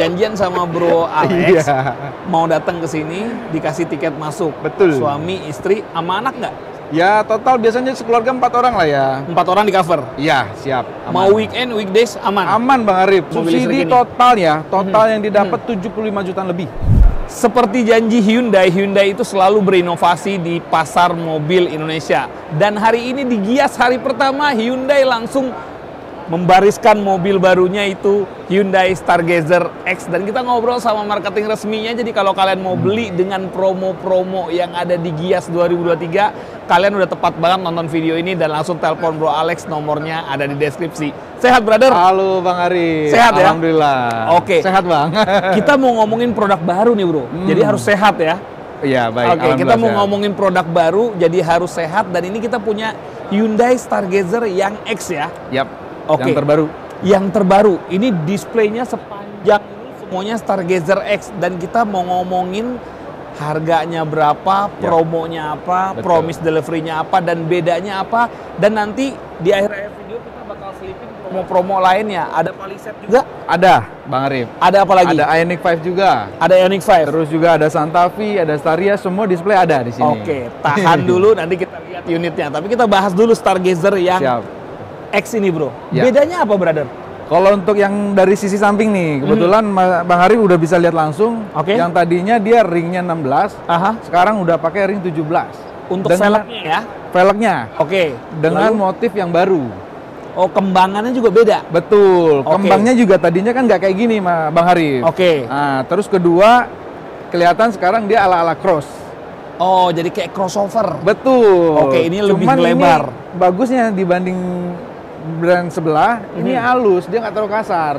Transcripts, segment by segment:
Janjian sama Bro Alex, Iya. mau datang ke sini, dikasih tiket masuk. Betul. Suami, istri, sama anak nggak? Ya total biasanya sekeluarga 4 orang lah ya. 4 orang di cover. Iya, siap. Mau weekend, weekdays, aman. Aman Bang Arif. Mobil listrik Subsidi ini. total ya, total yang didapat 75 jutaan lebih. Seperti janji Hyundai, Hyundai itu selalu berinovasi di pasar mobil Indonesia. Dan hari ini di Gias hari pertama, Hyundai langsung membariskan mobil barunya itu Hyundai Stargazer X. Dan kita ngobrol sama marketing resminya, jadi kalau kalian mau beli dengan promo-promo yang ada di Gias 2023, kalian udah tepat banget nonton video ini dan langsung telepon Bro Alex, nomornya ada di deskripsi. Sehat, brother? Halo Bang Arif. Sehat ya? Alhamdulillah. Oke. Sehat Bang. Kita mau ngomongin produk baru nih bro, jadi harus sehat ya. Iya baik. Oke, kita alhamdulillah mau sehat. ngomongin produk baru, jadi harus sehat. Dan ini kita punya Hyundai Stargazer yang X ya. Yap. Oke. Yang terbaru. Yang terbaru, ini displaynya sepanjang ini semuanya Stargazer X. Dan kita mau ngomongin harganya berapa, promonya apa, Betul. promise delivery-nya apa, dan bedanya apa. Dan nanti di akhir-akhir video kita bakal selipin promo-promo lainnya. Ada Palisade juga? Ada Bang Arif. Ada apa lagi? Ada Ioniq 5 juga. Ada Ioniq 5. Terus juga ada Santa Fe, ada Staria, semua display ada di sini. Oke, tahan dulu nanti kita lihat unitnya. Tapi kita bahas dulu Stargazer yang Siap. X ini bro. Ya. Bedanya apa brother? Kalau untuk yang dari sisi samping nih, kebetulan Bang Arif udah bisa lihat langsung. Oke. Yang tadinya dia ringnya 16, Aha. sekarang udah pakai ring 17. Untuk velgnya ya? Velgnya Oke. dengan Lalu- motif yang baru. Oh, kembangannya juga beda? Betul. Oke. Kembangnya juga tadinya kan nggak kayak gini, Bang Arif. Oke. Nah, terus kedua, kelihatan sekarang dia ala-ala cross. Oh, jadi kayak crossover. Betul. Oke, ini lebih Cuman lebar. Ini bagusnya dibanding brand sebelah, ini halus, dia nggak terlalu kasar.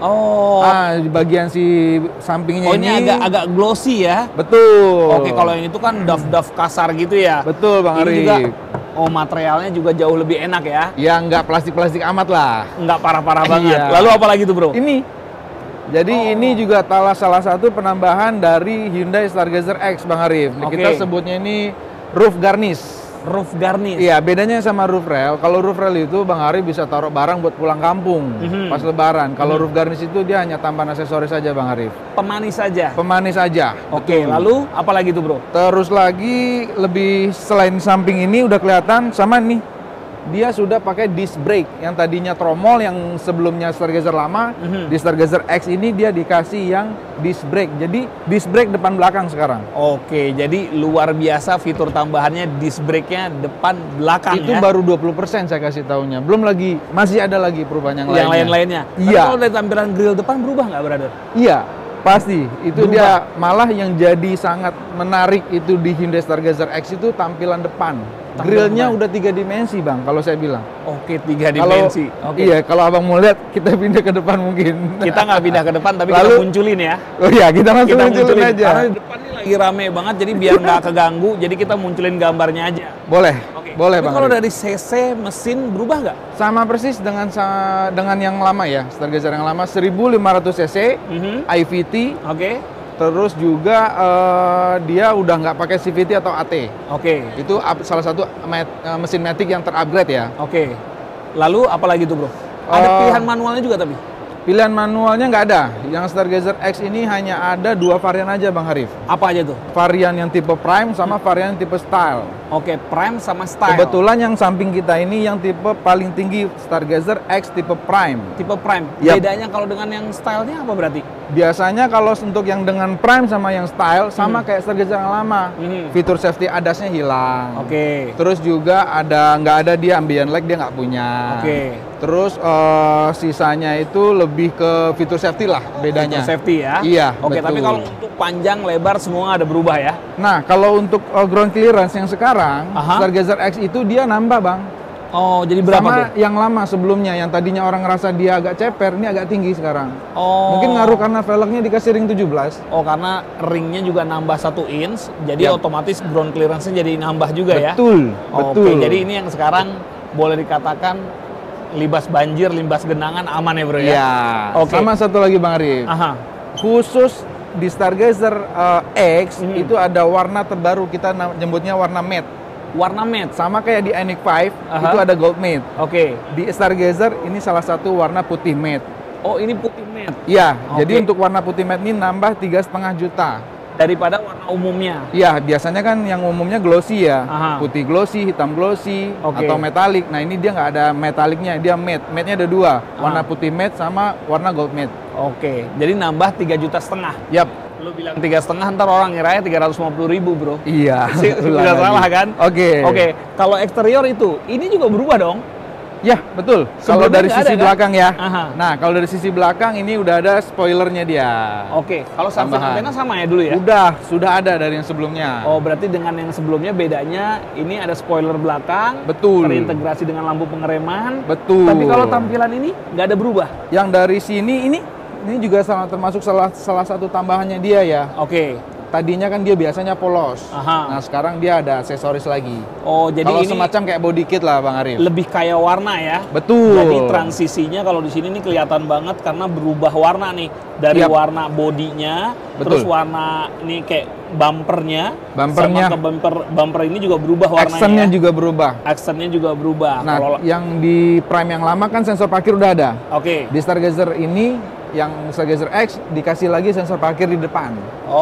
Oh. Di bagian si sampingnya Oh, ini agak glossy ya? betul. Oke, kalau yang itu kan duff kasar gitu ya? Betul Bang Ini Arif. juga, oh materialnya juga jauh lebih enak ya? Ya nggak plastik-plastik amat lah. Nggak parah-parah banget. Iya. Lalu apa lagi tuh bro? Ini. Jadi ini juga salah satu penambahan dari Hyundai Stargazer X Bang Arif. Oke. Kita sebutnya ini roof garnish. Roof garnish. Iya, bedanya sama roof rail. Kalau roof rail itu Bang Arif bisa taruh barang buat pulang kampung pas lebaran. Kalau roof garnish itu dia hanya tambahan aksesoris saja Bang Arif. Pemanis saja. Pemanis aja. Oke, Betul. lalu apa lagi tuh bro? Terus lagi lebih selain samping ini udah kelihatan sama nih. Dia sudah pakai disc brake yang tadinya tromol yang sebelumnya Stargazer lama. Di Stargazer X ini dia dikasih yang disc brake. Jadi disc brake depan belakang sekarang. Oke, jadi luar biasa fitur tambahannya disc brake-nya depan belakang Itu ya. baru 20% saya kasih tahunya. Belum lagi, masih ada lagi perubahan yang lainnya. lain-lainnya. Tapi Iya. kalau dari tampilan grill depan berubah nggak, brother? Iya, pasti. Itu Berubah. dia malah yang jadi sangat menarik itu di Hyundai Stargazer X itu tampilan depan. Grillnya depan. udah 3 dimensi Bang, kalau saya bilang. Oke, 3 Kalau dimensi. Oke. iya, kalau abang mau lihat kita pindah ke depan mungkin. Kita nggak pindah ke depan, tapi kita Lalu- munculin ya. Oh iya, kita langsung Kita munculin aja. Karena di depan ini lagi rame banget, jadi biar nggak keganggu, jadi kita munculin gambarnya aja. Boleh, Oke. boleh Tapi Bang. kalau Arif. dari CC mesin berubah nggak? Sama persis dengan yang lama ya, Stargazer yang lama 1500 cc, IVT. Oke. Terus juga dia udah nggak pakai CVT atau AT. Oke. Itu salah satu mesin Matic yang terupgrade ya. Oke. Lalu apa lagi tuh, bro? Ada pilihan manualnya juga tapi? Pilihan manualnya nggak ada. Yang Stargazer X ini hanya ada 2 varian aja Bang Harif. Apa aja tuh? Varian yang tipe Prime sama varian tipe Style. Oke, Prime sama Style. Kebetulan yang samping kita ini yang tipe paling tinggi Stargazer X tipe Prime. Tipe Prime. Yap. Bedanya kalau dengan yang Style-nya apa berarti? Biasanya kalau untuk yang dengan Prime sama yang Style sama kayak Stargazer yang lama. Fitur safety ADAS-nya hilang. Oke. Terus juga nggak ada dia ambient light dia nggak punya. Oke. Terus sisanya itu lebih ke fitur safety lah bedanya. Fitur safety ya? Iya. Oke, betul. tapi kalau untuk panjang, lebar semua ada berubah ya? Nah kalau untuk ground clearance yang sekarang Aha. Stargazer X itu dia nambah Bang. Oh, jadi berapa Sama tuh? yang lama sebelumnya yang tadinya orang ngerasa dia agak ceper, ini agak tinggi sekarang. Oh. Mungkin ngaruh karena velgnya dikasih ring 17. Oh, karena ringnya juga nambah 1 inch, jadi Yap. otomatis ground clearance-nya jadi nambah juga ya? Betul, Oke, betul. jadi ini yang sekarang boleh dikatakan libas banjir, libas genangan aman ya bro ya? Ya. Oke. Sama satu lagi Bang Arif. Aha. Khusus di Stargazer X itu ada warna terbaru, kita nyebutnya warna matte. Warna matte? Sama kayak di Ioniq 5 Aha. itu ada gold matte. Oke. Di Stargazer ini salah satu warna putih matte. Oh, ini putih matte. Iya, Oke. jadi untuk warna putih matte ini nambah 3,5 juta. Daripada warna umumnya. Iya, biasanya kan yang umumnya glossy ya. Aha. Putih glossy, hitam glossy, Oke. atau metalik. Nah, ini dia nggak ada metaliknya, dia matte. Matte-nya ada dua, warna putih matte sama warna gold matte. Oke, jadi nambah 3,5 juta. Yap. Lu bilang 3,5, ntar orang ngiranya 350.000 bro. Iya. Udah salah kan? Oke. Oke, kalau eksterior itu, ini juga berubah dong? Ya, betul. Kalau Sebelumnya dari nggak sisi ada, kan? belakang ya. Aha. Nah, kalau dari sisi belakang ini udah ada spoilernya dia. Oke, kalau samping Tambahan. antena sama ya dulu ya? Sudah ada dari yang sebelumnya. Oh, berarti dengan yang sebelumnya bedanya ini ada spoiler belakang, Betul. terintegrasi dengan lampu pengereman. Betul. Tapi kalau tampilan ini nggak ada berubah. Yang dari sini ini juga termasuk salah satu tambahannya dia ya. Oke. Tadinya kan dia biasanya polos. Aha. Nah, sekarang dia ada aksesoris lagi. Oh, jadi Kalau ini semacam kayak body kit lah, Bang Arif. lebih kayak warna ya. Betul. Jadi transisinya kalau di sini nih kelihatan banget karena berubah warna nih dari Yap. warna bodinya, Betul. terus warna ini kayak bumpernya, Bumpernya. sama ke bumper ini juga berubah warnanya. Aksennya ya. juga berubah. Aksennya juga berubah. Nah, Kalau yang di Prime yang lama kan sensor parkir udah ada. oke. Di Stargazer ini, yang Stargazer X dikasih lagi sensor parkir di depan.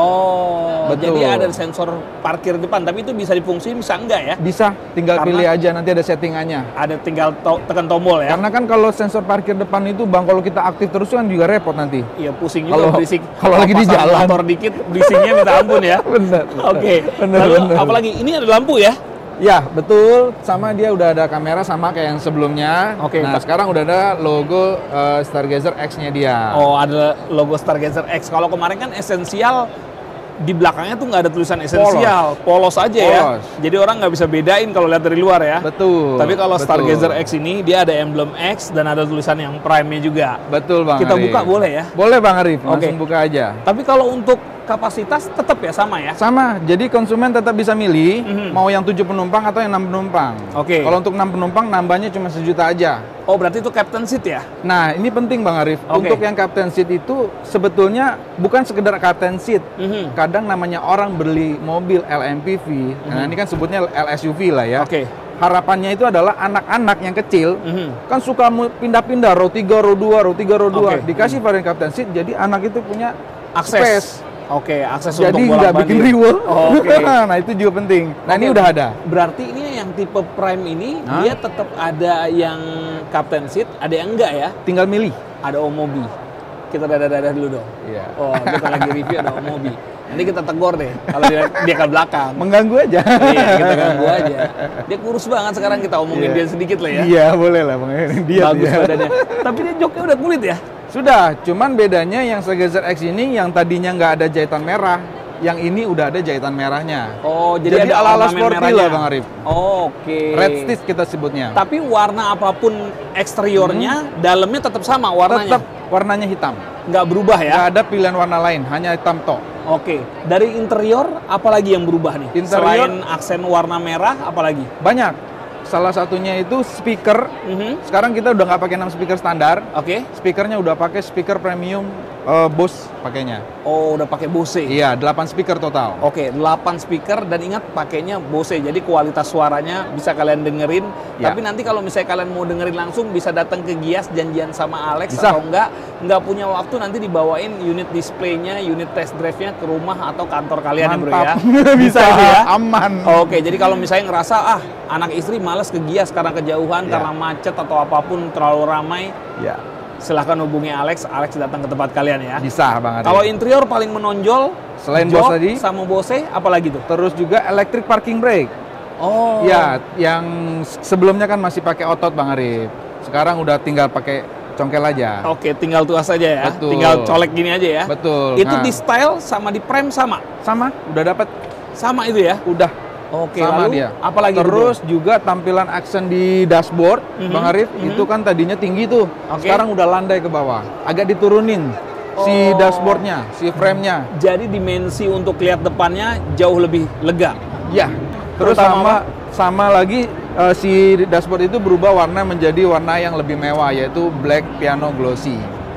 Oh, Betul. jadi ada sensor parkir depan, tapi itu bisa difungsiin, bisa enggak ya? Bisa, tinggal Karena- pilih aja, nanti ada settingannya. Ada tinggal tekan tombol ya? Karena kan kalau sensor parkir depan itu, Bang, kalau kita aktif terus kan juga repot nanti. Iya, pusing juga Kalau- berisik. kalau lagi di pasang jalan. motor dikit, berisingnya minta ampun ya. Bener. Oke. Bener, Lalu bener. apalagi ini ada lampu ya? Ya, betul. Sama dia udah ada kamera sama kayak yang sebelumnya. Oke. Nah, sekarang udah ada logo Stargazer X-nya dia. Oh, ada logo Stargazer X. Kalau kemarin kan esensial di belakangnya tuh nggak ada tulisan esensial, polos aja ya. Polos. Jadi orang nggak bisa bedain kalau lihat dari luar ya. Betul. Tapi kalau betul. Stargazer X ini dia ada emblem X dan ada tulisan yang Prime-nya juga. Betul, Bang Kita Arif. buka boleh ya? Boleh, Bang Arif. Oke. Langsung buka aja. Tapi kalau untuk kapasitas tetap ya sama ya? Sama, jadi konsumen tetap bisa milih Mhm. mau yang 7 penumpang atau yang 6 penumpang. Oke. Kalau untuk 6 penumpang nambahnya cuma 1 juta aja. Oh, berarti itu captain seat ya? Nah, ini penting, Bang Arif. Oke. Untuk yang captain seat itu sebetulnya bukan sekedar captain seat. Mhm. Kadang namanya orang beli mobil LMPV. Nah, ini kan sebutnya LSUV lah ya. Oke. Harapannya itu adalah anak-anak yang kecil Mhm. kan suka pindah-pindah row 3, row 2, row 3, row 2. Oke. Dikasih varian captain seat, jadi anak itu punya Akses. space. Oke, akses Jadi untuk nggak bikin bolak-balik. riwel. Oh, oke. Nah, itu juga penting. Nah, ini Oke. udah ada. Berarti ini yang tipe Prime ini Hah? dia tetap ada yang captain seat, ada yang enggak ya? Tinggal milih. Ada Omobi. Kita dadah-dadah dulu dong. Iya. Oh, kita lagi review ada Omobi. Nanti kita tegur deh kalau dia ke belakang. Mengganggu aja. Iya, kita ganggu aja. Dia kurus banget sekarang, kita omongin Iya. dia sedikit lah ya. Iya, boleh lah, Bang. Dia Bagus badannya. Tapi dia joknya udah kulit ya? Sudah, cuman bedanya yang Stargazer X ini yang tadinya nggak ada jahitan merah, yang ini udah ada jahitan merahnya. Oh, jadi, Jadi ada ala-ala ornamen sporty merahnya. lah, Bang Arif. Oke. Red stitch kita sebutnya. Tapi warna apapun eksteriornya, dalamnya tetap sama warnanya. Tetap warnanya hitam. Nggak berubah ya? Nggak ada pilihan warna lain, hanya hitam tok. Oke. Dari interior, apalagi yang berubah nih? Interior- Selain aksen warna merah, apalagi? Banyak. Salah satunya itu speaker. Sekarang kita udah nggak pakai 6 speaker standar. Oke. Speakernya udah pakai speaker premium Bose pakainya. Oh, udah pakai Bose. Iya, 8 speaker total. Oke, 8 speaker dan ingat pakainya Bose. Jadi kualitas suaranya bisa kalian dengerin. Ya. Tapi nanti kalau misalnya kalian mau dengerin langsung bisa datang ke Gias janjian sama Alex Bisa. atau enggak punya waktu nanti dibawain unit displaynya, unit test drive-nya ke rumah atau kantor kalian ya, Bro ya. Mantap. Bisa itu ya. aman. Oke, jadi kalau misalnya ngerasa anak istri males ke Gias karena kejauhan, Ya. karena macet atau apapun terlalu ramai, Ya, silahkan hubungi Alex. Alex datang ke tempat kalian ya. bisa Bang Arif. Kalau interior paling menonjol Selain jok Bose tadi, sama Bose, apalagi tuh? terus juga electric parking brake. Oh. Ya, yang sebelumnya kan masih pakai otot Bang Arif. Sekarang udah tinggal pakai congkel aja. Oke, tinggal tuas aja ya. Betul. Tinggal colek gini aja ya. Betul. Itu Nah, di style sama di prem sama. sama, udah dapat. Sama itu ya. Udah. Oke, Sama lalu dia. apalagi tuh, Terus juga tampilan aksen di dashboard, Mhm, Bang Arif, mhm. itu kan tadinya tinggi tuh. Oke. Sekarang udah landai ke bawah. Agak diturunin si Oh. dashboardnya, si frame-nya. Bro? Jadi dimensi untuk lihat depannya jauh lebih lega. Ya. Terus Terutama sama lagi si dashboard itu berubah warna menjadi warna yang lebih mewah, yaitu black piano glossy.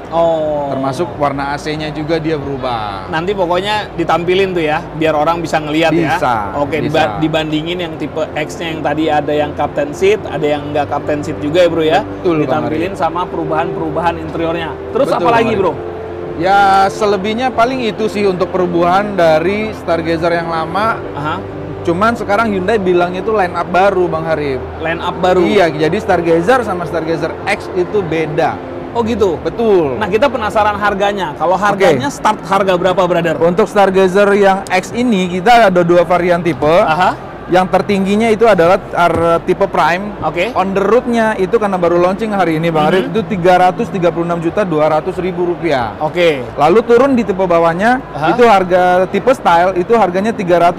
Oh. Termasuk warna AC-nya juga dia berubah. Nanti pokoknya ditampilin tuh ya, biar orang bisa ngelihat ya. Bisa, Oke, bisa. dibandingin yang tipe X-nya yang tadi ada yang captain seat, ada yang nggak captain seat juga ya bro ya. Betul, ditampilin sama perubahan-perubahan interiornya. Terus Betul, apa lagi Bang bro? Ya selebihnya paling itu sih untuk perubahan dari Stargazer yang lama. Aha. Cuman sekarang Hyundai bilangnya itu line up baru Bang Harif. Line up baru. Iya, jadi Stargazer sama Stargazer X itu beda. Oh gitu. Betul. Nah kita penasaran harganya. Kalau harganya start harga berapa brother? Untuk Stargazer yang X ini kita ada 2 varian tipe. Aha. Yang tertingginya itu adalah tipe Prime. Oke. On the road-nya itu karena baru launching hari ini Bang Arif, itu 336.200.000 rupiah. Oke. Lalu turun di tipe bawahnya, itu harga tipe Style itu harganya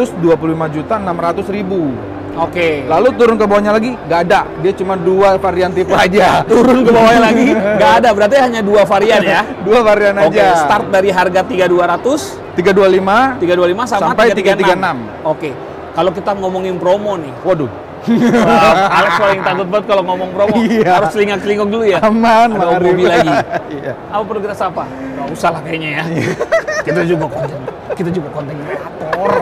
325.600.000. Oke. Lalu turun ke bawahnya lagi, nggak ada. Dia cuma 2 varian tipe aja. Turun ke bawahnya lagi nggak ada. Berarti hanya 2 varian ya? 2 varian Oke. aja. Start dari harga 3.200, 325 325 sama sampai 336. Oke. Kalau kita ngomongin promo nih, Waduh. Alex paling takut banget kalau ngomong promo. Iya. Harus selingak-selingok dulu ya. Aman, Ada Bang Arif. mobil lagi. Iya. Apa perlu kita sapa? Nggak usah lah kayaknya ya. Kita juga konten kreator.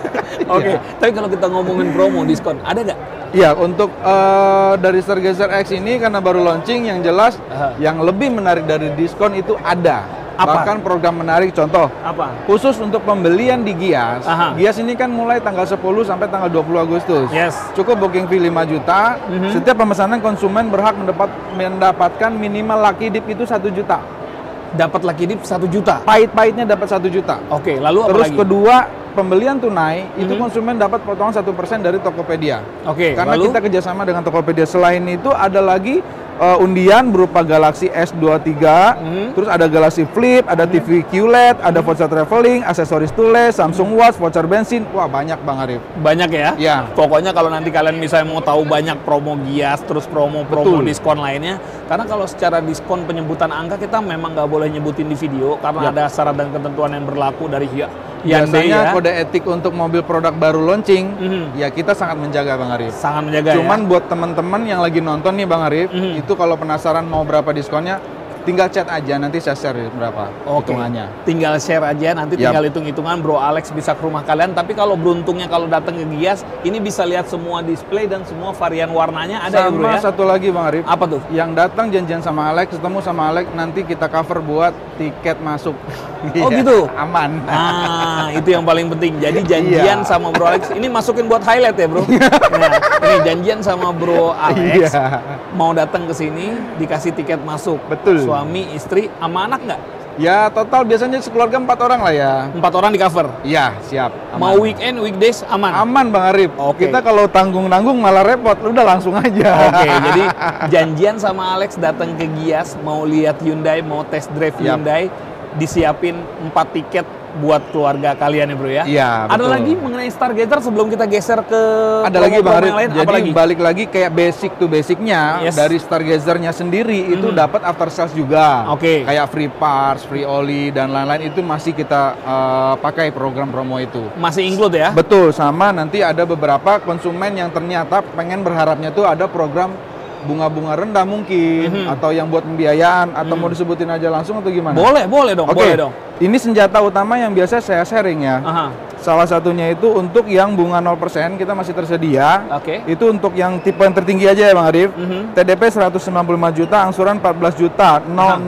Oke. Tapi kalau kita ngomongin promo diskon, ada nggak? Iya, untuk dari Stargazer X ini karena baru launching, yang jelas yang lebih menarik dari diskon itu ada. Apa? Bahkan program menarik, contoh Apa? khusus untuk pembelian di Gias. Aha. Gias ini kan mulai tanggal 10 sampai tanggal 20 Agustus. Yes. Cukup booking fee 5 juta. Setiap pemesanan konsumen berhak mendapatkan minimal lucky dip itu 1 juta. Dapat lucky dip 1 juta. Pahit-pahitnya dapat 1 juta. Oke, lalu apa Terus lagi? kedua, pembelian tunai itu konsumen dapat potongan 1% dari Tokopedia. Oke, Karena lalu? kita kerjasama dengan Tokopedia. Selain itu ada lagi undian berupa Galaxy S23, terus ada Galaxy Flip, ada TV QLED, ada voucher traveling, aksesoris tules, Samsung Watch, voucher bensin. Wah, banyak Bang Arif. Banyak ya? Iya. Pokoknya kalau nanti kalian misalnya mau tahu banyak promo Gias, terus promo-promo Betul. diskon lainnya, karena kalau secara diskon penyebutan angka kita memang nggak boleh nyebutin di video karena ada syarat dan ketentuan yang berlaku dari Hyundai Biasanya ya. kode etik untuk mobil produk baru launching, ya kita sangat menjaga Bang Arif. Sangat menjaga Cuman ya. buat teman-teman yang lagi nonton nih Bang Arif, itu kalau penasaran mau berapa diskonnya, tinggal chat aja, nanti saya share berapa Oke. hitungannya. Tinggal share aja, nanti Yap. tinggal hitung-hitungan Bro Alex bisa ke rumah kalian. Tapi kalau beruntungnya kalau datang ke Gias, ini bisa lihat semua display dan semua varian warnanya ada ya Bro Sama ya? satu lagi Bang Arif, Apa tuh? yang datang janjian sama Alex, ketemu sama Alex, nanti kita cover buat tiket masuk. Oh Iya, gitu? aman. Nah, itu yang paling penting. Jadi janjian Iya. sama Bro Alex. Ini masukin buat highlight ya, Bro. Nah, ini janjian sama Bro Alex. Iya. Mau datang ke sini, dikasih tiket masuk. Betul. Suami, istri, sama anak nggak? Ya total biasanya sekeluarga 4 orang lah ya. 4 orang di cover. Iya, siap. Aman. Mau weekend, weekdays, aman. Aman Bang Arif. Oke. Kita kalau tanggung-tanggung malah repot, udah langsung aja. Oke, jadi janjian sama Alex datang ke Gias, mau lihat Hyundai, mau test drive Yap. Hyundai, disiapin 4 tiket buat keluarga kalian ya Bro ya. Iya, Ada betul. lagi mengenai Stargazer sebelum kita geser ke Ada lagi Bang promo-promo Arif, yang lain, jadi apa lagi? balik lagi kayak basic to basicnya. Yes. Dari Stargazer-nya sendiri itu dapat after sales juga. Oke. Kayak free parts, free oli dan lain-lain itu masih kita pakai program promo itu. Masih include ya? Betul, sama nanti ada beberapa konsumen yang ternyata pengen berharapnya tuh ada program bunga-bunga rendah mungkin, atau yang buat pembiayaan, atau mau disebutin aja langsung atau gimana? Boleh dong, Oke, boleh dong. ini senjata utama yang biasa saya sharing ya. Aha. Salah satunya itu untuk yang bunga 0% kita masih tersedia. Oke. Itu untuk yang tipe yang tertinggi aja ya Bang Arif. TDP 195 juta, angsuran 14 juta,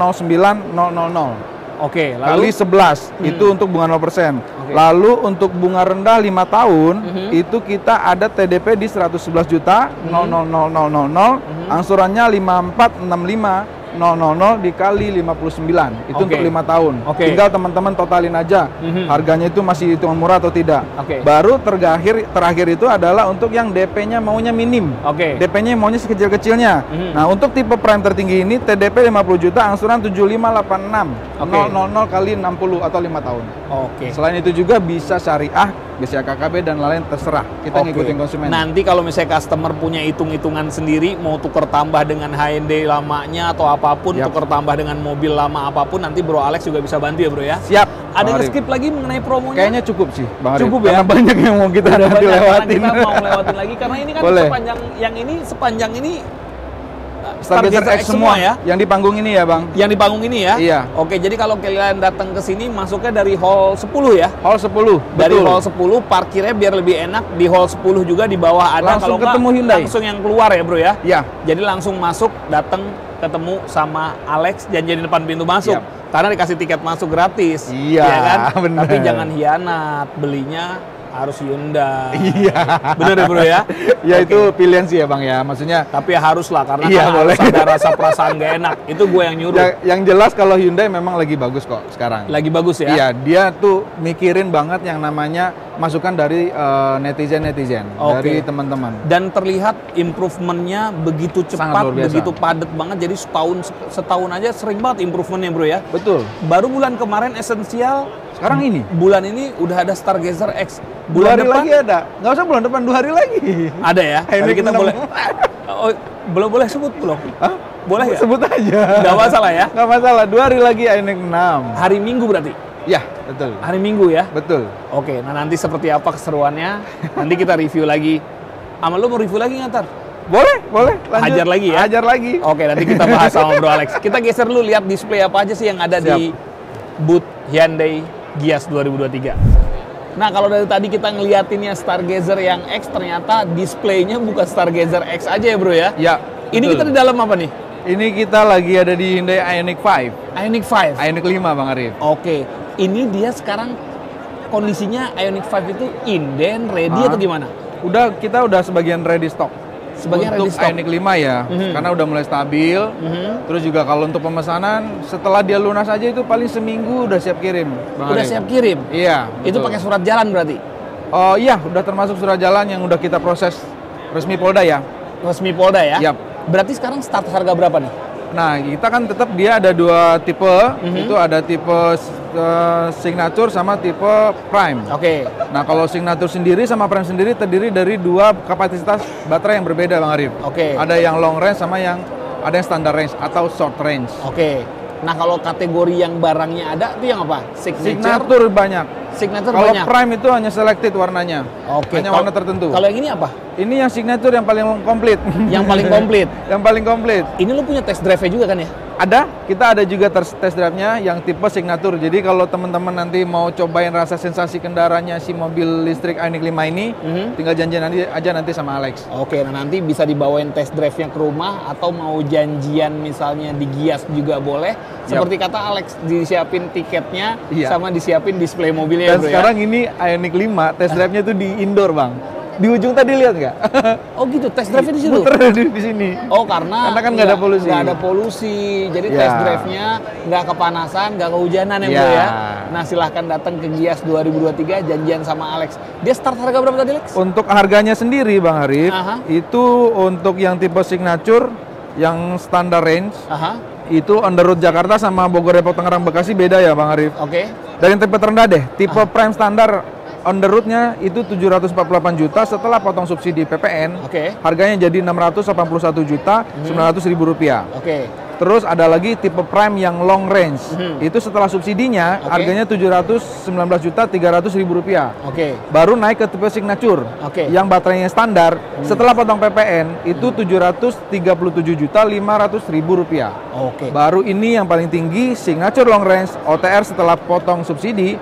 009.000. Oke, Kali lalu 11, itu untuk bunga 0%. Oke. Lalu untuk bunga rendah 5 tahun, itu kita ada TDP di 111 juta, 00000, angsurannya 5465.000 dikali 59. Itu Oke. untuk 5 tahun. Oke. Tinggal teman-teman totalin aja, harganya itu masih hitungan murah atau tidak. Oke. Baru terakhir itu adalah untuk yang DP-nya maunya minim. Oke. DP-nya maunya sekecil-kecilnya. Nah, untuk tipe prime tertinggi ini TDP 50 juta, angsuran 7586. Oke. 000 kali 60 atau 5 tahun. Oke. Selain itu juga bisa syariah, bisa KKB dan lain-lain terserah. Kita Oke. ngikutin konsumen. Nanti kalau misalnya customer punya hitung-hitungan sendiri, mau tuker tambah dengan Hyundai lamanya atau apapun, Yap. tuker tambah dengan mobil lama apapun, nanti Bro Alex juga bisa bantu ya Bro ya. Siap. Ada Bang Arif. nge-skip lagi mengenai promonya? Kayaknya cukup sih, Bang Arif. Cukup ya? Karena banyak yang mau kita Udah nanti banyak, karena lewatin. kita mau lewatin lagi karena ini kan Boleh. sepanjang ini Stargazer X semua ya? Yang di panggung ini ya, Bang? Yang di panggung ini ya? Iya. Oke, jadi kalau kalian datang ke sini masuknya dari hall 10 ya? Hall 10. Dari betul. hall 10 parkirnya biar lebih enak di hall 10 juga di bawah ada. Langsung kalau ketemu nggak, Hyundai. langsung yang keluar ya, Bro ya? Iya. Jadi langsung masuk, datang ketemu sama Alex, janjian di depan pintu masuk. Yap. Karena dikasih tiket masuk gratis. Iya, ya kan? bener. Tapi jangan hianat, belinya harus Hyundai. Iya. Bener ya, Bro ya? Ya Oke. itu pilihan sih ya, Bang ya. Maksudnya Tapi harus lah, karena Iya, kan boleh. harus ada rasa perasaan gak enak. Itu gue yang nyuruh. yang jelas kalau Hyundai memang lagi bagus kok sekarang. Lagi bagus ya? Iya, dia tuh mikirin banget yang namanya masukan dari netizen-netizen, Oke. dari teman-teman. Dan terlihat improvementnya begitu Sangat cepat, luar biasa. begitu padat banget. Jadi setahun aja sering banget improvementnya, Bro ya. Betul. Baru bulan kemarin esensial, Sekarang ini bulan ini udah ada Stargazer X. 2 Bulan hari depan lagi ada. Nggak usah bulan depan, 2 hari lagi. ada ya. Tapi Ioniq kita 6. boleh, oh, boleh sebut belum? Hah? Boleh ya? Sebut aja. Nggak masalah ya. Nggak masalah. 2 hari lagi Ioniq 6. Hari Minggu berarti. Ya, betul. Hari Minggu ya. Betul. Oke, nah nanti seperti apa keseruannya? Nanti kita review lagi. Ama lu mau review lagi nggak, Tar? Boleh, boleh. Lanjut. Hajar lagi ya? Hajar lagi. Oke, nanti kita bahas sama Bro Alex. Kita geser dulu, lihat display apa aja sih yang ada di booth Hyundai Gias 2023. Nah, kalau dari tadi kita ngeliatinnya Stargazer yang X, ternyata displaynya bukan Stargazer X aja ya, Bro ya? Ya. Ini betul. kita di dalam apa nih? Ini kita lagi ada di Hyundai Ioniq 5. Ioniq 5. Ioniq 5, Bang Arif. Oke, ini dia sekarang kondisinya Ioniq 5 itu inden, ready atau gimana? Kita udah sebagian ready stock. Sebagian untuk ready stock. Ioniq 5 ya, karena udah mulai stabil. Terus juga kalau untuk pemesanan, setelah dia lunas aja itu paling seminggu udah siap kirim, Bang Udah Arif. siap kirim? Iya. Itu betul. pakai surat jalan berarti? Oh iya, udah termasuk surat jalan yang udah kita proses resmi Polda ya. Resmi Polda ya? Yap. Berarti sekarang start harga berapa nih? Nah, kita kan tetap dia ada 2 tipe, itu ada tipe Signature sama tipe Prime. Oke. Nah, kalau Signature sendiri sama Prime sendiri terdiri dari 2 kapasitas baterai yang berbeda, Bang Arif. Oke. Ada yang long range sama yang standard range atau short range. Oke. Nah, kalau kategori yang barangnya ada itu yang apa? Signature banyak. Signature Kalau banyak. Prime itu hanya selected warnanya. Oke. Hanya warna tertentu. Kalau yang ini apa? Ini yang Signature yang paling komplit. Yang paling komplit. Yang paling komplit. Ini lu punya test drive-nya juga kan ya? Ada, kita ada juga test drive-nya yang tipe Signature. Jadi kalau teman-teman nanti mau cobain rasa sensasi kendaraannya si mobil listrik Ioniq 5 ini, tinggal janjian nanti sama Alex. Oke, nah nanti bisa dibawain test drive-nya ke rumah atau mau janjian misalnya di Gias juga boleh. Seperti kata Alex, disiapin tiketnya sama disiapin display mobilnya. Dan Bro, sekarang ini Ioniq 5 test drive-nya tuh di indoor, Bang. Di ujung tadi lihat nggak? Oh gitu, test drive-nya di situ? Muter di sini. Oh karena kan nggak ada polusi. Nggak ada polusi, jadi Ya. test drive-nya nggak kepanasan, nggak kehujanan ya, Bro ya. Nah silahkan datang ke Gias 2023, janjian sama Alex. Dia start harga berapa tadi, Lex? Untuk harganya sendiri, Bang Arif, Aha. itu untuk yang tipe Signature, yang standard range, Aha, itu on the road Jakarta sama Bogor, Depok, Tangerang, Bekasi beda ya, Bang Arif. oke. Dan yang tipe terendah deh, tipe Prime standar on the road-nya itu 748 juta setelah potong subsidi PPN. Oke. Harganya jadi 681 juta 900 ribu rupiah. Oke. Terus ada lagi tipe Prime yang long range. Itu setelah subsidinya harganya 719 juta 300 ribu rupiah. Oke. Baru naik ke tipe Signature. Oke. Yang baterainya standar setelah potong PPN itu 737 juta 500 ribu rupiah. Oke. Baru ini yang paling tinggi Signature long range OTR setelah potong subsidi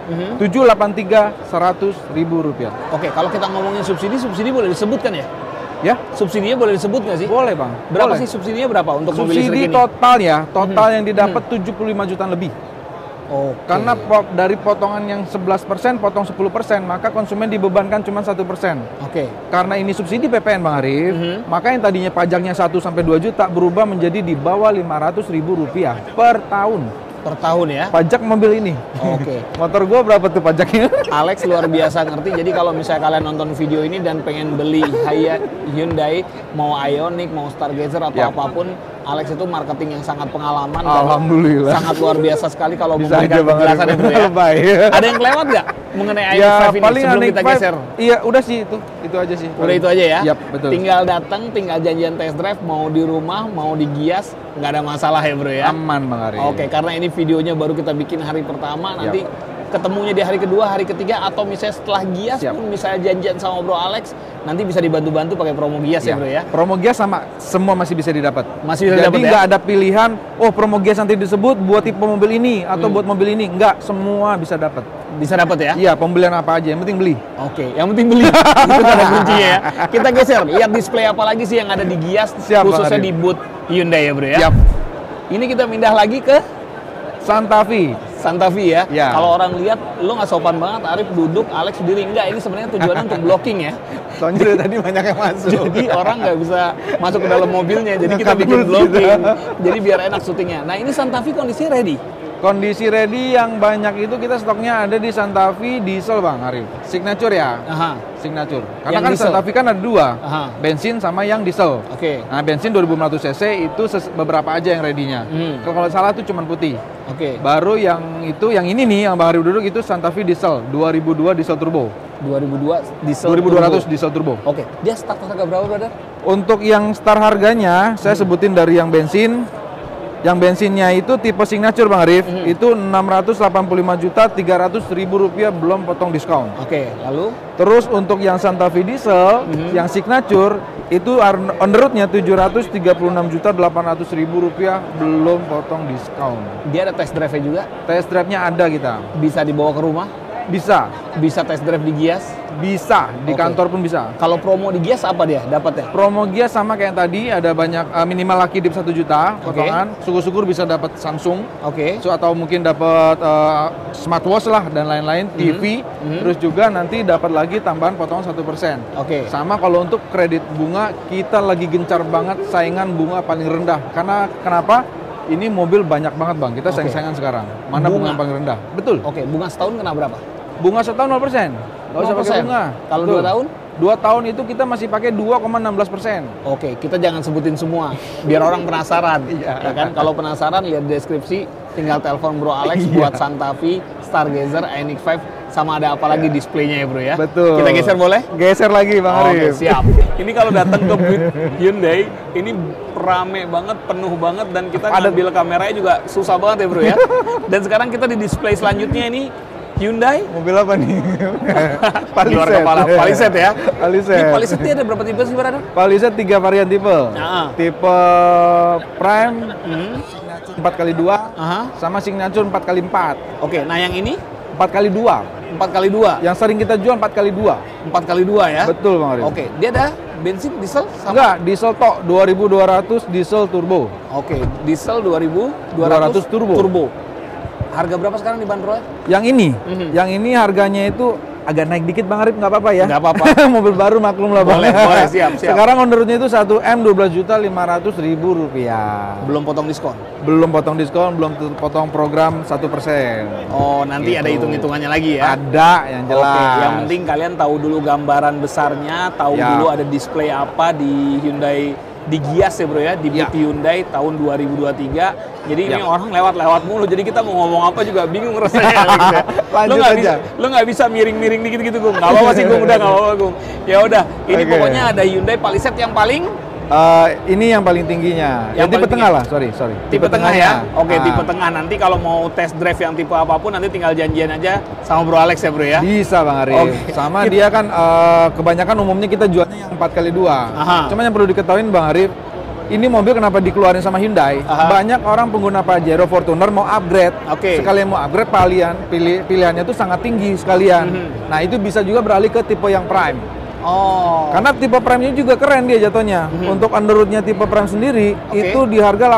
783 100 ribu rupiah. Oke, kalau kita ngomongin subsidi boleh disebutkan ya? Ya, Subsidinya boleh disebut nggak sih? boleh, Bang. Berapa Boleh. sih subsidinya berapa untuk mobil Subsidi listrik ini? total ya, total yang didapat 75 juta lebih. Oke. Karena dari potongan yang 11% potong 10%, maka konsumen dibebankan cuma 1%. Oke. Karena ini subsidi PPN, Bang Arif, maka yang tadinya pajaknya 1 sampai 2 juta berubah menjadi di bawah 500 ribu rupiah per tahun. Per tahun ya? Pajak mobil ini. Oke. Motor gua berapa tuh pajaknya? Alex luar biasa ngerti. Jadi kalau misalnya kalian nonton video ini dan pengen beli Hyundai, mau Ioniq, mau Stargazer atau Yap. apapun, Alex itu marketing yang sangat pengalaman dan Alhamdulillah. sangat luar biasa sekali kalau Bisa memberikan aja, Bang penjelasan Arif. ya, Bro ya. Lebay. Ada yang kelewat nggak mengenai Ioniq Ya 5 ini paling sebelum Ioniq kita 5, geser? iya udah sih itu aja sih. Udah itu aja ya? Yap, betul. Tinggal datang, tinggal janjian test drive, mau di rumah, mau di Gias, nggak ada masalah ya, Bro ya? Aman, Bang Arif. Oke, karena ini videonya baru kita bikin hari pertama, nanti ketemunya di hari kedua, hari ketiga, atau misalnya setelah Gias Siap. pun misalnya janjian sama Bro Alex, nanti bisa dibantu-bantu pakai promo Gias ya Bro ya? Promo Gias sama semua masih bisa didapat. Masih bisa Jadi didapat ya? nggak ada pilihan, oh promo Gias nanti disebut buat tipe mobil ini atau buat mobil ini. Nggak, semua bisa dapat. Bisa dapat ya? Iya, pembelian apa aja, yang penting beli. Oke, yang penting beli. Itu kata kuncinya ya. Kita geser, lihat display apa lagi sih yang ada di Gias, Siap, Bang khususnya Arif. di booth Hyundai ya Bro ya? Siap. Ini kita pindah lagi ke Santa Fe. Santa Fe ya. Ya. Kalau orang lihat, lo nggak sopan banget, Arif duduk, Alex berdiri. Enggak, ini sebenarnya tujuannya untuk blocking ya. Soalnya dari tadi banyak yang masuk. Jadi orang nggak bisa masuk ke dalam mobilnya, jadi kita Ngangkat bikin mulut blocking. kita. Jadi biar enak syutingnya. Nah ini Santa Fe kondisinya ready. Kondisi ready yang banyak itu kita stoknya ada di Santa Fe diesel Bang Arif. Signature ya. Aha, Signature. Karena Yang kan diesel? Santa Fe kan ada dua. aha. Bensin sama yang diesel. Oke, Nah, bensin 2500 cc itu beberapa aja yang ready-nya. Kalau salah tuh cuman putih. oke. Baru yang ini nih yang Bang Arif duduk itu Santa Fe diesel 2002 diesel turbo. 2002 diesel. 2200 turbo. diesel turbo. Oke, dia start harga berapa, brother? Untuk yang start harganya saya sebutin dari yang bensin. Yang bensinnya itu tipe signature Bang Arif, itu 685.300.000 rupiah belum potong diskon. Oke, lalu Terus untuk yang Santa Fe diesel, yang signature itu on the road-nya 736.800.000 rupiah belum potong diskon. dia ada test drive-nya juga, Test drive-nya ada kita. bisa dibawa ke rumah, Bisa, bisa test drive di Gias. bisa di Oke. kantor pun bisa. Kalau promo di Gias apa dia dapat ya? Promo Gias sama kayak yang tadi, ada banyak minimal laki dip 1 juta potongan. Syukur-syukur bisa dapat Samsung. Oke. Atau mungkin dapat smartwatch lah dan lain-lain, TV. Terus juga nanti dapat lagi tambahan potongan 1%. Oke. Sama kalau untuk kredit bunga, kita lagi gencar banget saingan bunga paling rendah. Karena kenapa? Ini mobil banyak banget Bang, kita Oke. saing-saingan sekarang. Mana Bunga. bunga yang paling rendah? Betul. Oke, bunga setahun kena berapa? Bunga setahun 0%. Nggak usah pakai 0%. bunga. Kalau Betul. 2 tahun? 2 tahun itu kita masih pakai 2,16%. Oke, kita jangan sebutin semua, biar orang penasaran. Iya. Ya kan? Kalau penasaran, lihat deskripsi, tinggal telepon Bro Alex Iya. buat Santa Fe, Stargazer, Ioniq 5, sama ada apa lagi displaynya ya Bro ya. Betul. Kita geser boleh? Geser lagi Bang Oke, Arif. siap. Ini kalau datang ke booth Hyundai, ini rame banget, penuh banget, dan kita ngambil kameranya juga susah banget ya Bro ya. Dan sekarang kita di display selanjutnya ini Hyundai. Mobil apa nih? Luar kepala, Palisade ya. Palisade. Ini Palisade ini ada berapa tipe sih, Brother? Palisade 3 varian tipe. Ah. Tipe Prime 4x2 Aha. sama Signature 4x4. Oke, nah yang ini 4x2. 4x2. Yang sering kita jual 4x2. 4x2 ya. Betul Bang Arif. Oke, dia ada bensin, diesel sama. Enggak, diesel tok 2200 diesel turbo. Oke, diesel 2200 200 turbo. Harga berapa sekarang dibanderol? Yang ini, Mhm. yang ini harganya itu agak naik dikit Bang Arif, nggak apa-apa ya? Nggak apa-apa. Mobil baru maklum lah Bang. Boleh, boleh, siap, siap. Sekarang on the road-nya itu 1M 12.500.000 rupiah. Belum potong diskon. Belum potong diskon, belum potong program 1%. Oh, nanti ada Gitu. hitung-hitungannya lagi ya. Ada yang jelas. Oke, yang penting kalian tahu dulu gambaran besarnya, tahu Ya. dulu ada display apa di Hyundai, di Gias ya Bro ya, di Ya. booth Hyundai tahun 2023. Jadi ini Ya. orang lewat-lewat mulu, jadi kita mau ngomong apa juga bingung rasanya. Alex, ya. Lanjut Lo nggak aja. bisa, lo nggak bisa miring-miring dikit gitu, Gung. Nggak apa-apa sih, Gung. Udah nggak apa-apa, Gung. Ya udah, ini Oke. pokoknya ada Hyundai Palisade yang paling Ini yang paling tingginya. Yang Tipe paling tengah lah, sorry. tipe tengah ya. Oke, Ah. tipe tengah. Nanti kalau mau test drive yang tipe apapun, nanti tinggal janjian aja sama Bro Alex ya Bro ya. Bisa Bang Arif. Oke. Sama dia kan kebanyakan umumnya kita jualnya yang 4x2. Aha. Cuma yang perlu diketahui Bang Arif, ini mobil kenapa dikeluarin sama Hyundai? Aha. Banyak orang pengguna Pajero, Fortuner mau upgrade. Oke. Sekalian mau upgrade, pilihannya tuh sangat tinggi sekalian. Nah itu bisa juga beralih ke tipe yang Prime. Oh. Karena tipe Prime-nya juga keren dia jatuhnya. Untuk on the road-nya tipe Prime sendiri, Oke. itu di harga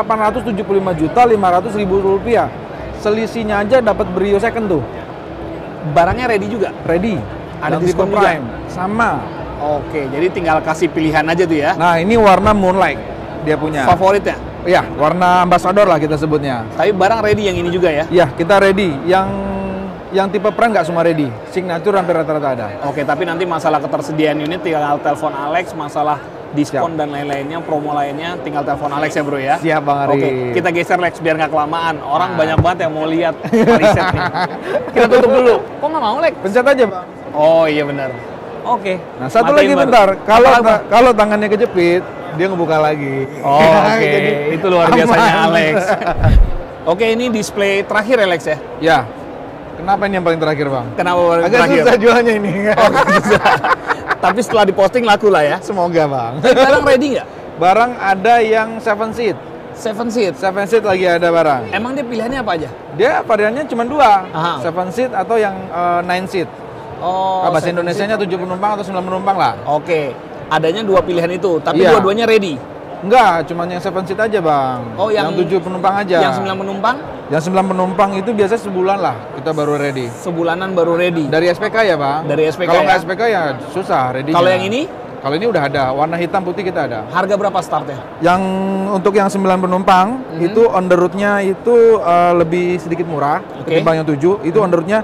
875.500.000 rupiah. Selisihnya aja dapat Brio second tuh. Barangnya ready juga. Ready. Ada Dan tipe diskon juga? Prime. Sama. Oke, jadi tinggal kasih pilihan aja tuh ya. Nah ini warna Moonlight dia punya. Favoritnya. Iya, warna ambassador lah kita sebutnya. Tapi barang ready yang ini juga ya. Iya, kita ready. Yang tipe Prime nggak semua ready. Signature hampir rata-rata ada. Oke, tapi nanti masalah ketersediaan unit tinggal telepon Alex, masalah diskon dan lain-lainnya, promo lainnya tinggal telepon Alex ya Bro ya. Siap Bang Arif. Oke, kita geser Lex biar nggak kelamaan. Orang Nah. banyak banget yang mau lihat Palisade nih. Kita tutup dulu. Kok nggak mau Lex? Pencet aja Bang. Oh iya benar. Oke. Nah satu Matiin lagi baru. bentar. Apa? Kalau tangannya kejepit, dia ngebuka lagi. Oh oke, Jadi itu luar biasanya aman. Alex. Oke, ini display terakhir ya Lex ya. Ya. Kenapa ini yang paling terakhir, Bang? Kenapa paling Agak terakhir? susah jualnya ini. Oh, susah. Tapi setelah diposting laku lah ya. Semoga, Bang. Barang ready nggak? Barang ada yang 7 seat. 7 seat. 7 seat lagi ada barang. Emang dia pilihannya apa aja? Dia variannya cuma 2. Aha. 7 seat atau yang 9 seat. Oh, Bahasa 7 Indonesianya seat. 7 penumpang atau 9 penumpang lah. Oke. Adanya 2 pilihan itu, tapi Iya. dua-duanya ready. Enggak, cuma yang 7 seat aja, Bang. Oh, yang 7 penumpang aja. Yang 9 penumpang Yang 9 penumpang itu biasa sebulan lah kita baru ready. sebulanan baru ready. Dari SPK ya, Bang? Dari SPK Kalau nggak ya? SPK ya susah ready. Kalau yang ini Kalau ini udah ada, warna hitam putih kita ada. harga berapa startnya? Yang untuk yang 9 penumpang itu on the road-nya itu lebih sedikit murah Oke. ketimbang yang 7. Itu on the road-nya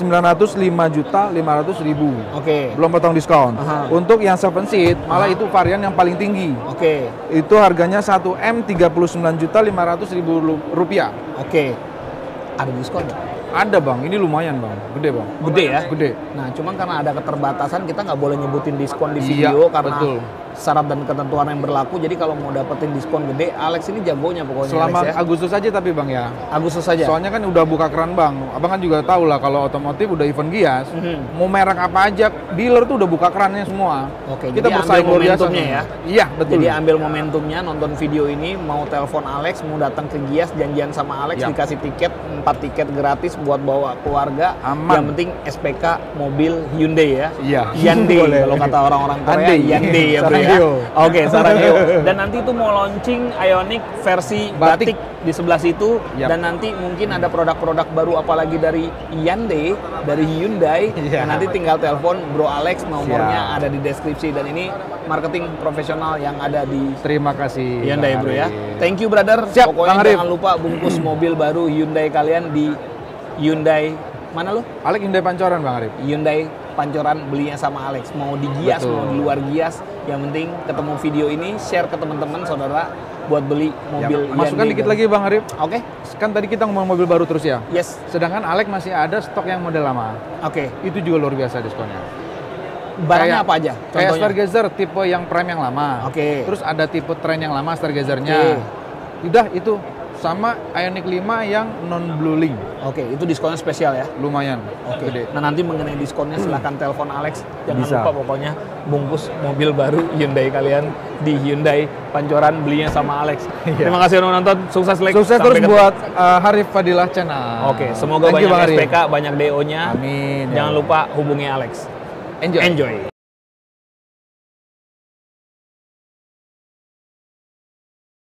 905.500.000. Oke. Belum potong diskon. Aha. Untuk yang 7 seat malah itu varian yang paling tinggi. Oke. Itu harganya 1M 39.500.000 rupiah. Oke. Ada diskon nggak? Ada, Bang, ini lumayan, Bang, gede, Bang, Gede ya? gede. Nah, cuman karena ada keterbatasan kita nggak boleh nyebutin diskon di Iya, video karena betul. syarat dan ketentuan yang berlaku. Jadi kalau mau dapetin diskon gede, Alex ini jagonya pokoknya. Selama Alex ya. Agustus aja tapi, Bang, ya. Agustus saja. Soalnya kan udah buka keran, Bang. Abang kan juga tahu lah kalau otomotif udah event Gias, mau merek apa aja, dealer tuh udah buka kerannya semua. Oke, kita jadi bersaing ambil luar biasa momentumnya nih. ya. Iya, betul. Jadi ambil momentumnya, nonton video ini, mau telepon Alex, mau datang ke Gias, janjian sama Alex, Ya. dikasih tiket, 4 tiket gratis buat bawa keluarga. Aman. Yang penting SPK mobil Hyundai ya. Iya. Hyundai Boleh. kalau kata orang-orang Korea, Hyundai. Hyundai ya bro ya. Sarangyo. Oke, Sarangyo. Dan nanti itu mau launching Ioniq versi Batik. Batik di sebelah situ. Yap. Dan nanti mungkin ada produk-produk baru apalagi dari Hyundai, dari Hyundai. Iya. Nah, nanti tinggal telepon Bro Alex, nomornya Siap. ada di deskripsi. Dan ini marketing profesional yang ada di Terima kasih. Hyundai Bang bro ya. Arif. Thank you brother. Siap, Pokoknya Bang Arif. jangan lupa bungkus mobil baru Hyundai kalian di Hyundai mana lo? Alex Hyundai Pancoran, Bang Arif. Hyundai Pancoran, belinya sama Alex. Mau di Gias, Betul. mau di luar Gias, yang penting ketemu video ini, share ke teman-teman saudara buat beli mobil Ya, masukkan Hyundai dikit baru. lagi, Bang Arif. Oke. Kan tadi kita ngomong mobil baru terus ya. Yes. Sedangkan Alex masih ada stok yang model lama. Oke. Itu juga luar biasa diskonnya. Barangnya Kayak- apa aja? Kayak Contohnya. Stargazer tipe yang prime yang lama. Oke. Terus ada tipe Trend yang lama Stargazernya. Oke. Udah itu sama Ioniq 5 yang non blue link. Oke, itu diskonnya spesial ya. Lumayan. Oke. Gede. Nah nanti mengenai diskonnya silahkan telepon Alex. Jangan Bisa. lupa pokoknya bungkus mobil baru Hyundai kalian di Hyundai Pancoran, belinya sama Alex. Terima kasih udah nonton. Sukses Lex. Sukses Sampai terus ketemu. buat Harif Fadilah Channel. Oke, semoga Thank you, banyak Bang Arif. SPK, banyak DO-nya. Amin. Jangan lupa hubungi Alex. Enjoy. Enjoy.